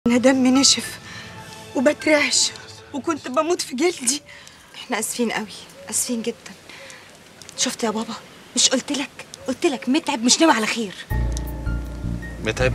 أنا دمي نشف وبترعش وكنت بموت في جلدي. احنا اسفين قوي، اسفين جدا. شفت يا بابا؟ مش قلت لك متعب مش ناوي على خير. متعب؟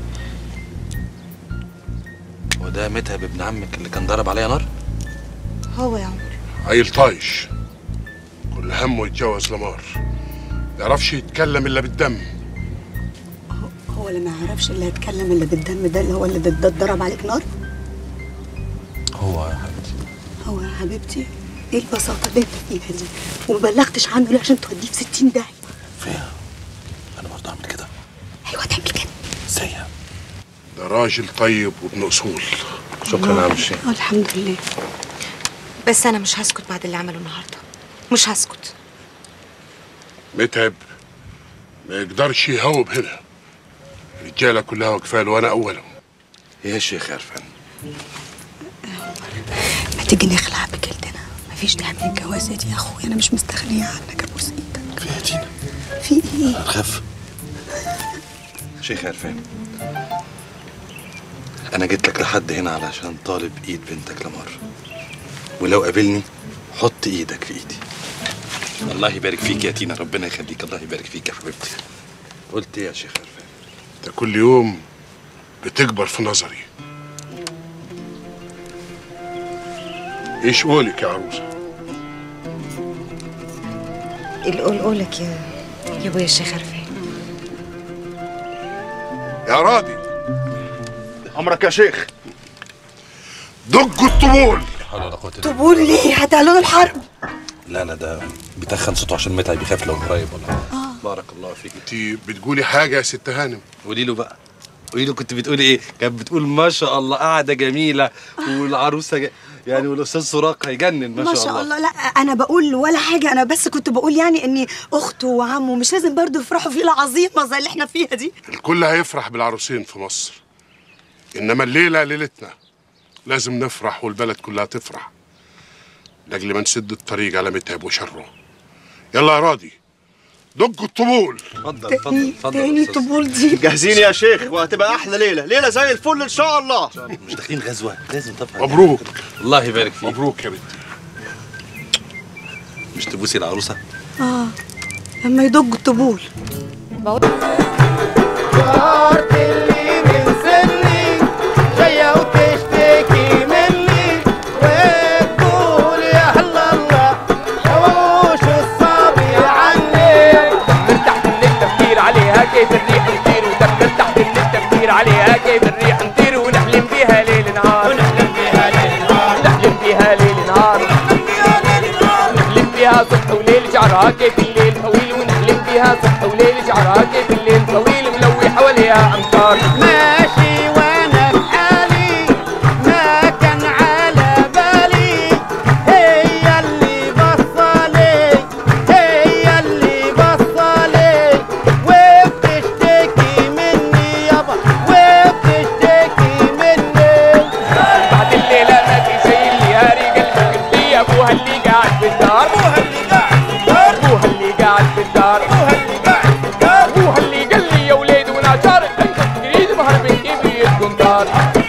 وده متعب ابن عمك اللي كان ضرب عليا نار؟ هو يا عمر عيل طايش كل همه يتجوز لمار، يعرفش يتكلم الا بالدم. هو اللي ما يعرفش اللي هيتكلم الا بالدم ده اللي هو اللي اتضرب عليك نار؟ هو يا حبيبتي. هو يا حبيبتي؟ ايه البساطة اللي انت فيها دي؟ وما بلغتش عنه ليه عشان توديه في 60 داهية؟ فيها انا برضه اعمل كده. ايوه تعمل كده. ازاي؟ ده راجل طيب وابن اصول. شكرا يا عم الشيخ. الحمد لله. بس انا مش هسكت بعد اللي عمله النهارده، مش هسكت. متعب ما يقدرش يهوب هنا، الرجاله كلها واقفه له وانا اولهم. ايه يا شيخ عرفان؟ ما تيجي نخلع بجلدنا، مفيش داعي من الجوازة دي يا اخويا، انا مش مستغنية عنك، ابوس ايدك. في يا تينا؟ في ايه؟ هنخاف. شيخ عرفان، انا جيت لك لحد هنا علشان طالب ايد بنتك لمار، ولو قابلني حط ايدك في ايدي. الله يبارك فيك يا تينا، ربنا يخليك، الله يبارك فيك يا حبيبتي. قلت ايه يا شيخ عرفان؟ انت كل يوم بتكبر في نظري. ايش قولك يا عروسه؟ قولك يا ابويا الشيخ عرفان. يا راضي امرك يا شيخ. دقوا الطبول. طبول ليه؟ هتعلنوا الحرب؟ لا ده بيتخن صوته عشان متعب بيخاف لو قريب ولا. بارك الله فيك. انت بتقولي حاجه يا ست هانم؟ قولي له بقى، قولي له كنت بتقولي ايه؟ كانت بتقول ما شاء الله قاعده جميله والعروسه يعني والاستاذ سراق هيجنن ما شاء الله. لا انا بقول ولا حاجه، انا بس كنت بقول يعني اني اخته وعمه مش لازم برضه يفرحوا في ليله عظيمه زي اللي احنا فيها دي. الكل هيفرح بالعروسين في مصر، انما الليله ليلتنا، لازم نفرح والبلد كلها تفرح لاجل ما نسد الطريق على متعب وشره. يلا يا راضي دقوا الطبول. اتفضل تاني الطبول دي جاهزين يا شيخ وهتبقى احلى ليله زي الفل ان شاء الله. مش داخلين غزوه لازم طبعا. مبروك. الله يبارك فيك. مبروك يا بنتي. مش تبوسي العروسه؟ لما يدقوا الطبول. كيف الريح نطير وتكتر تحت من التفكير عليها، كيف الريح نطير ونحلم بيها ليل نهار، ونحلم بيها ليل نهار، نحلم بيها ليل نهار، نحلم بيها ليل نهار، نحلم بيها صبح وليل شعرها كيف الليل طويل، ونحلم بيها صبح وليل شعرها كيف الليل طويل ملوي حواليها امطار. ماشي وانا بحالي ما كان على بالي، هي اللي بصلي هي اللي بصلي وبتشتكي مني يابا وبتشتكي مني. بعد الليلة ما في شي اللي هاري قلبك اللي ابوها اللي قاعد في الدار، ابوها اللي قاعد في الدار، ابوها اللي قاعد في الدار، ابوها اللي قاعد في الدار، ابوها اللي قال لي يا ولاد وانا شارك انت تريد مهر بنتي بيدكم دار.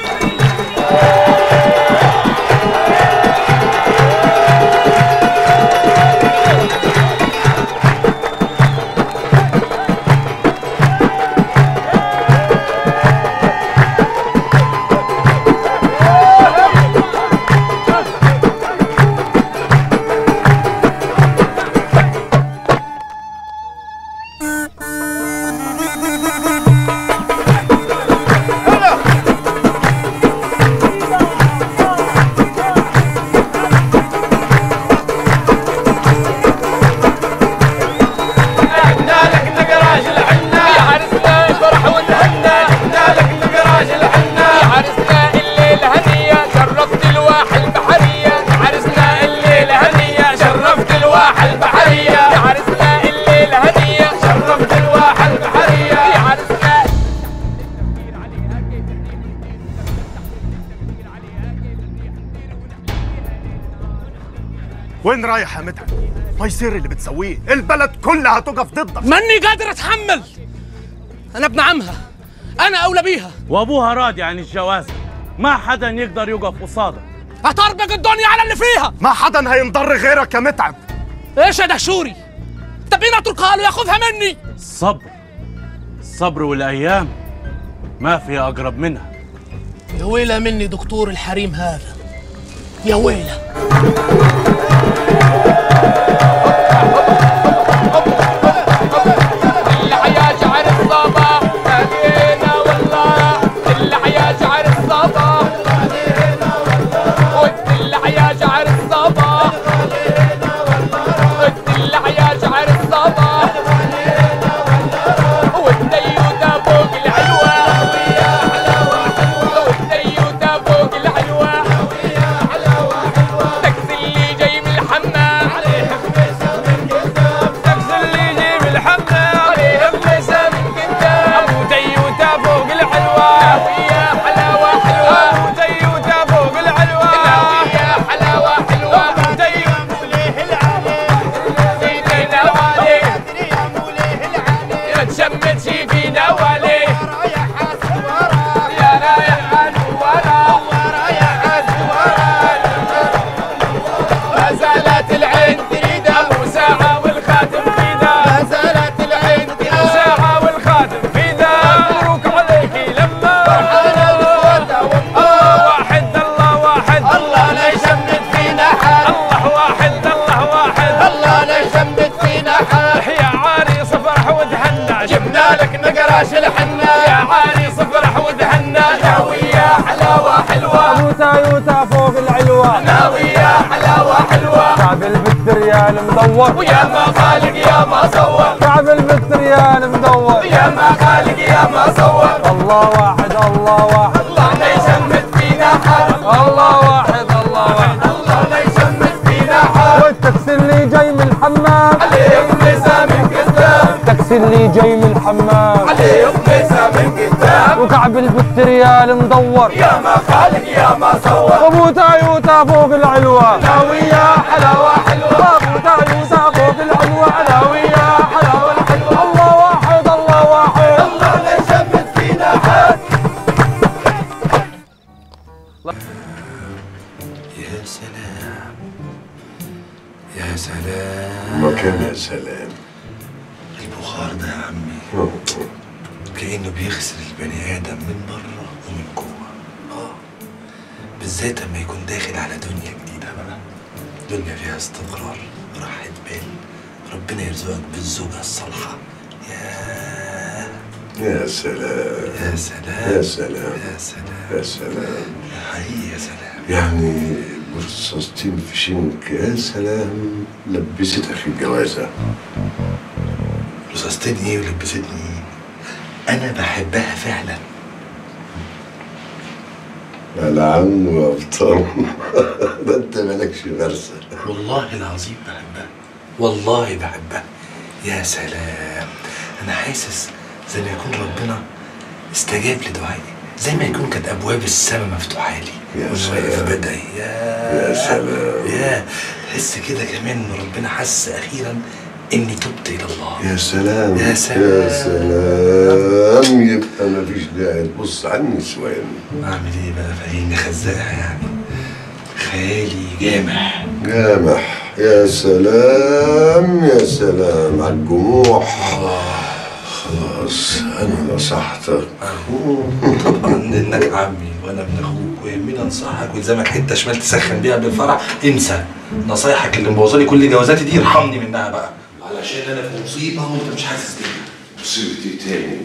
وين رايح يا متعب؟ ما يصير اللي بتسويه، البلد كلها هتقف ضدك. ماني قادر اتحمل، انا ابن عمها، انا اولى بيها وابوها راضي عن الجواز. ما حدا يقدر يقف قصادك. هتربك الدنيا على اللي فيها. ما حدا هينضر غيرك يا متعب. ايش يا دهشوري؟ طب مين اتركها له ياخذها مني؟ الصبر والايام ما في اقرب منها. يا ويلة مني دكتور الحريم هذا، يا ويلة. مدور ويا ما خالق يا ما صور، كعب البتريال مدور ويا ما خالق يا ما صور. الله واحد الله واحد، الله لا يشمت فينا حد. الله واحد الله واحد، الله لا يشمت فينا حد. والتاكسي اللي جاي من الحمام عليه قميصه من قدام، التاكسي اللي جاي من الحمام عليه قميصه من قدام. وكعب البتريال مدور يا ما خالق يا ما صور. ابو تايوتا فوق العلوه ناوي يا حلاوه حلوه. ابو تايوتا فوق العلوه ناوي يا حلاوه الحلوه. الله واحد الله واحد، الله لا يشمت فينا حد. يا سلام يا سلام، مكان يا سلام. البخار ده يا عمي كأنه بيغسل البني آدم من بره ومن جوه. بالذات لما يكون داخل على دنيا جديدة بقى، دنيا فيها استقرار راحة بال، ربنا يرزقك بالزوجة الصالحة. يا سلام يا سلام يا سلام يا سلام يا سلام، حقيقي يا سلام. يعني برصاصتين في شنك يا سلام، لبستك في الجوازة. رصاصتين ايه ولبستني ايه؟ انا بحبها فعلا. العم وابطال ده انت مالكش غرسة. والله العظيم بحبها، والله بحبها. يا سلام، انا حاسس زي ما يكون ربنا استجاب لدعائي، زي ما يكون كانت ابواب السماء مفتوحه لي يا وانا واقف بدعي. يا سلام، يا تحس كده كمان ان ربنا حس اخيرا اني تبت الى الله. يا سلام يا سلام يا سلام. يبقى مفيش داعي تبص على النسوان. اعمل ايه بقى؟ فاهمني خزاقه يعني، خيالي جامح جامح. يا سلام يا سلام على الجموح. خلاص انا نصحتك. طبعا انك عمي وانا ابن اخوك ويهمني انصحك والزمك حته شمال تسخن بيها بالفرح. انسى نصايحك اللي مبوظالي كل جوازاتي دي، ارحمني منها بقى، علشان انا في مصيبه وانت مش حاسس بيها. مصيبة ايه تاني؟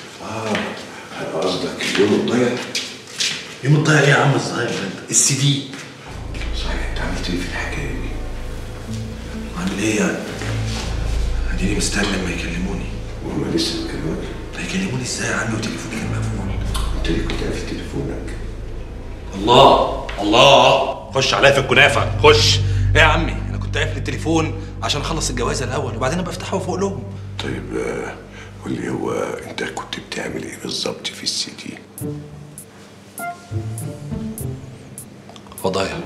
قصدك اليوم الضيع؟ يوم الضيع ايه يا عم الصغير انت؟ السي دي. صحيح انت عملت ايه في الحكايه دي؟ عامل ايه يعني؟ اديني مستني لما يكلموني. وهم لسه بيكلموك؟ هيكلموني ازاي يا عمي وتليفوني كان مقفول؟ انت ليه كنت قافل تليفونك؟ الله الله، خش عليا في الكنافه خش. ايه يا عمي؟ انا كنت قافل التليفون عشان اخلص الجوازه الاول وبعدين ابقى افتحه وفوق لهم. طيب قول لي، هو انت كنت بتعمل ايه بالظبط في السي دي؟ فضايح.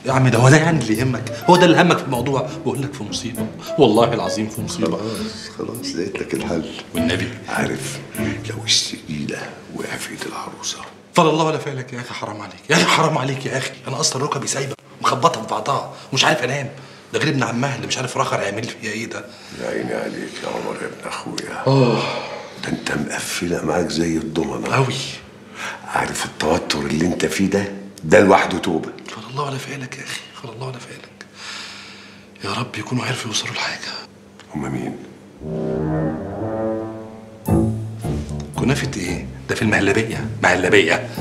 يا عم ده هو ده يعني اللي يهمك؟ هو ده اللي همك في الموضوع؟ بقول لك في مصيبه، والله العظيم في مصيبه. خلاص لقيت لك الحل. والنبي عارف لو السكينه وقع في ايد العروسه. فضل الله ولا فعلك يا اخي، حرام عليك يا اخي، حرام عليك يا اخي. انا اصلا ركبي سايبه مخبطه في بعضها ومش عارف انام، ده غير ابن عمها اللي مش عارف رخر هيعمل فيها ايه ده. يا عيني عليك يا عمر يا ابن اخويا. ده انت مقفله معاك زي الضمنه قوي. عارف التوتر اللي انت فيه ده لوحده توبه. فضل الله ولا فعلك يا اخي، فضل الله ولا فعلك. يا رب يكونوا عرفوا يوصلوا لحاجه. هما مين؟ كنافه ايه؟ ده في المهلبيه، مهلبيه.